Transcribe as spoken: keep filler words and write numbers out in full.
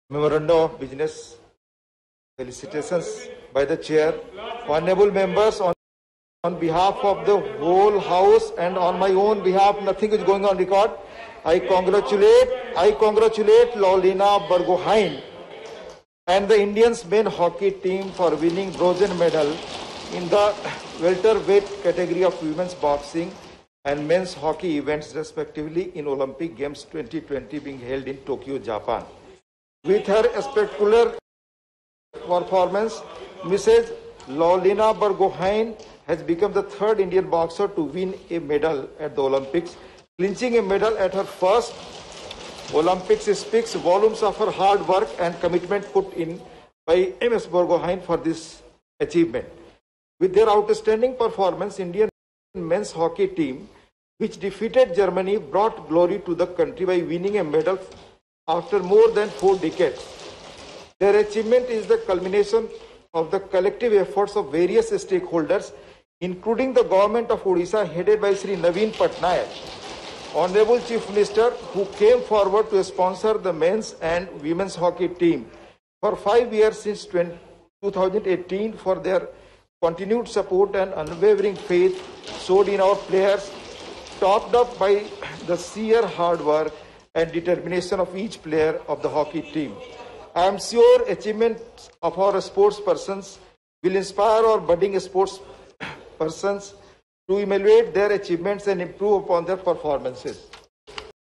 Memorandum of Business. Felicitations by the chair. Honorable members, on, on behalf of the whole house and on my own behalf, nothing is going on record. I congratulate, I congratulate Lawlina Borgohain and the Indians men hockey team for winning bronze medal in the welterweight category of women's boxing and men's hockey events respectively in Olympic Games twenty twenty being held in Tokyo, Japan. With her spectacular performance, Missus Lawlina Borgohain has become the third Indian boxer to win a medal at the Olympics. Clinching a medal at her first Olympics speaks volumes of her hard work and commitment put in by M S Borgohain for this achievement. With their outstanding performance, Indian men's hockey team, which defeated Germany, brought glory to the country by winning a medal after more than four decades. Their achievement is the culmination of the collective efforts of various stakeholders, including the government of Odisha headed by Sri Naveen Patnaik, Honorable Chief Minister, who came forward to sponsor the men's and women's hockey team for five years since two thousand eighteen for their continued support and unwavering faith showed in our players, topped up by the sheer hard work and determination of each player of the hockey team. I am sure achievements of our sports persons will inspire our budding sports persons to evaluate their achievements and improve upon their performances.